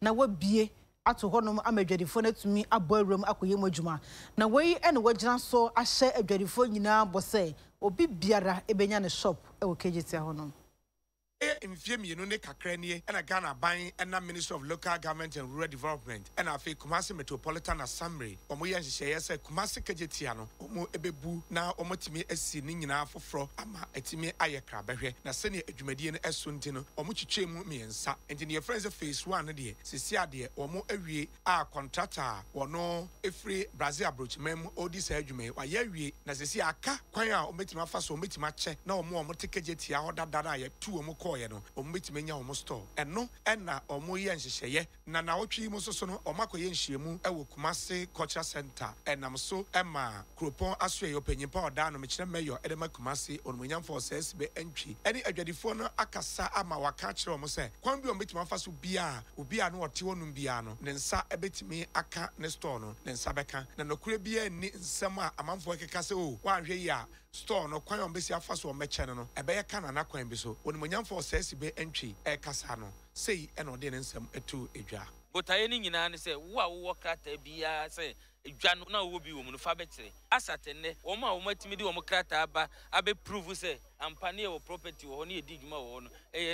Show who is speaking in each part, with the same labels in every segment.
Speaker 1: na wabie ato honom amadwadifo na tumi abɔ awuram akoye mu adwuma na wei ene wagina so ahye adwadifo nyina bɔsɛ obi biara ebenya ne shop ewo KGT honom
Speaker 2: mfie mienu ne kakra nie na Ghana ban na Ministry of Local Government and Rural Development and afi Kumasi Metropolitan Assembly omo ye nhyehyɛ sɛ Kumasi KGT no omo ebebu na omo timi asi ne nyinaa foforo ama etimi ayɛ krabɛhwɛ na sɛne adwumadie no ɛso nti no omo twitwe mu miensa enti ne friends phase 1 no de sisi ade omo awie a contractor wono efri Brazil abrochmem odi sa adwuma wa ya awie na sisi aka kwan a omo timi afa so omo timi akyɛ na omo KGT a hodadada ya tu omo ye no ombetime omo store eno na omo ye nhyehyeye na wotwi mu so no omakoye nhyiemu ewo Kumasi Cultural Center enam so ema Kropon asoye opanyimpa oda no mekire mayor edema Kumasi onumunyam for SSB entwi eni adwadifo no akasa ama waka kire omo se kwan bi ombetime afa so bia obi a no wote wonum bia no ne nsa ebetime aka ne store no ne nsa beka na nokure bia ni nsem a amanfo keka se o wanhwe ya store no kwan ombesi afa so omeche no ebeye kana na kwan bi so onumunyam for SSB entwi kasa no sei eno de nsem etu edwa
Speaker 3: botaye ni nyina ne se wo a wo krata bia se edwa no na wo bi wo mu no fa betire asatenne wo ma wo matimi de wo krata aba abe prove se ampane wo property wo ne edi dwuma wo no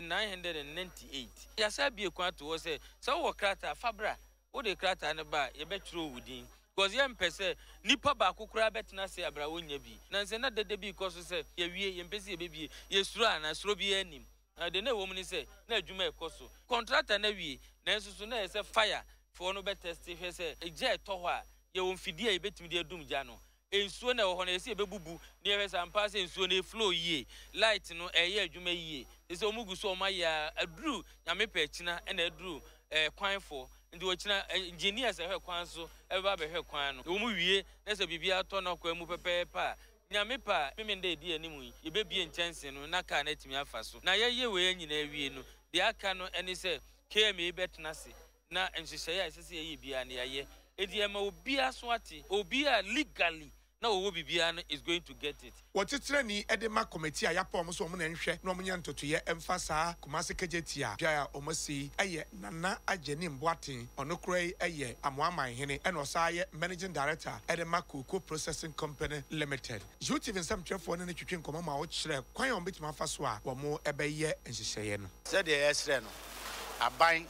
Speaker 3: 998 ya sa bi ekwan to wo se wo krata fabra wo de krata ne ba ye betiro wudin because yem pese nipa ba kokura betena se abra wonya bi na nse na dede bi ko so se ye wie ye mpese ye bebie ye suro ana suro bi anim na de na wo mu ni se na adwuma ekoso contractor na wie na nsusu na se fire for no be test hwe se eje to ho a ye wo mfidie ye betimi de adum gya no ensuo na wo ho na ye se bebubu na ye se ampa se ensuo na flow yie light no eye adwuma yie se omugu so omaya aduru nyame pa akina na aduru kwan fo ndi ochina engineers ehwe kwan so eba behwe kwan no wo mu wie na se bibia to na kwa mu pepepa nyame pa memende edi animu ye bebie nchanse no na ka na timi afa so na ye we nyina wie no de aka no eni se KMA betena se na nhyehyɛ ya sese ye bia na ye edi ema obi aso ate obi a legally na owo bibia no is going to get it
Speaker 2: wotetere ni edema committee a yapom so omo na nhwɛ na omo nya ntotoye emfa saa Kumasi KGT a bia omo si eye Nana Agyenim Boaten onokrai eye amoaman hene ena osaye managing director edema Cocoa Processing Company Limited YouTube nsam twefo ne twetwe nkomo ma wo kyerɛ kwan omo betima fa so a omo ebeye nhyehyɛye no
Speaker 4: sɛ de yɛsrɛ no aban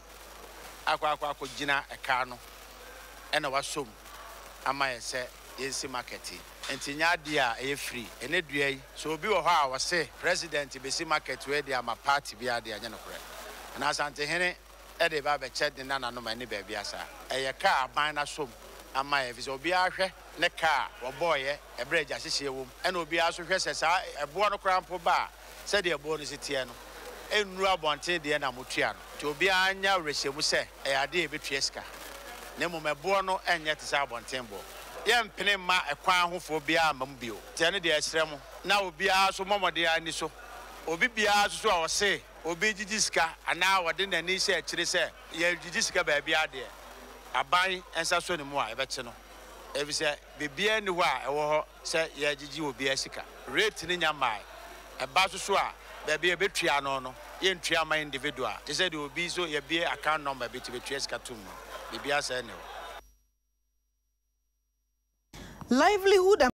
Speaker 4: akwa gina eka no ena wasom ama yɛsɛ yensi market entinya dia e free ene dua yi so obi wo ha a wose president besi market we dia ma party bia dia nya no kore na asante hene e de ba be che de na no ma ni ba bia sa eye ka aban na som ama ye fi obi ahwe ne ka wo boye e breja hyehye wom ena obi aso hwe se sa ebo no krampo ba se de ebo no sitie no enru abonte de na motua no ti obi anya rehye se e ade e betue ska ne mo mebo no enye te sa abonte bo yempene ma ekwan hofo bia mambio tiane de esrem na obi a so momode ani so obi bia so a wose obi gigiska ana wode nani se akire se ye gigiska ba bia de aban ensa so ne mu a ebeche no ebise bibia ni ho a ewo ho se ye gigi obi asika rate ni nyamai eba so a ba bia betua no ye ntua ma individual te se de obi so ye bia account number betua sika tum bibia se ne
Speaker 1: livelihood